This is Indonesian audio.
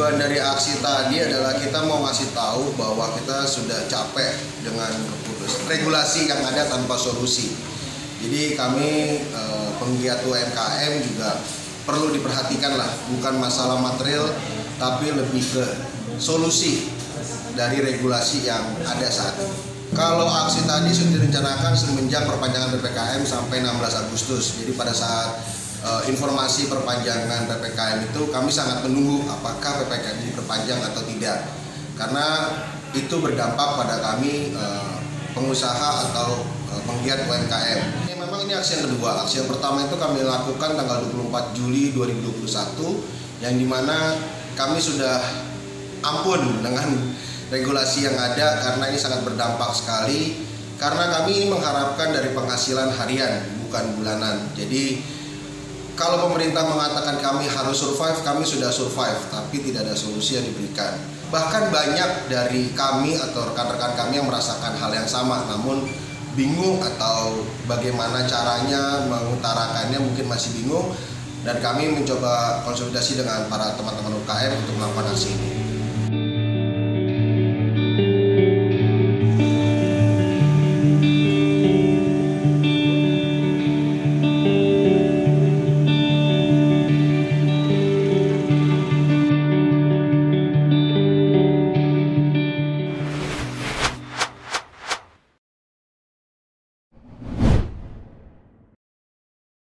Tujuan dari aksi tadi adalah kita mau ngasih tahu bahwa kita sudah capek dengan regulasi yang ada tanpa solusi. Jadi kami penggiat UMKM juga perlu diperhatikan lah, bukan masalah material tapi lebih ke solusi dari regulasi yang ada saat ini. Kalau aksi tadi sudah direncanakan semenjak perpanjangan PPKM sampai 16 Agustus. Jadi pada saat informasi perpanjangan PPKM itu kami sangat menunggu apakah PPKM ini diperpanjang atau tidak, karena itu berdampak pada kami pengusaha atau penggiat UMKM. Memang ini aksi yang kedua. Aksi yang pertama itu kami lakukan tanggal 24 Juli 2021 yang dimana kami sudah ampun dengan regulasi yang ada karena ini sangat berdampak sekali, karena kami ini mengharapkan dari penghasilan harian bukan bulanan. Jadi kalau pemerintah mengatakan kami harus survive, kami sudah survive, tapi tidak ada solusi yang diberikan. Bahkan banyak dari kami atau rekan-rekan kami yang merasakan hal yang sama, namun bingung atau bagaimana caranya mengutarakannya mungkin masih bingung, dan kami mencoba konsultasi dengan para teman-teman UKM untuk melakukan aksi ini.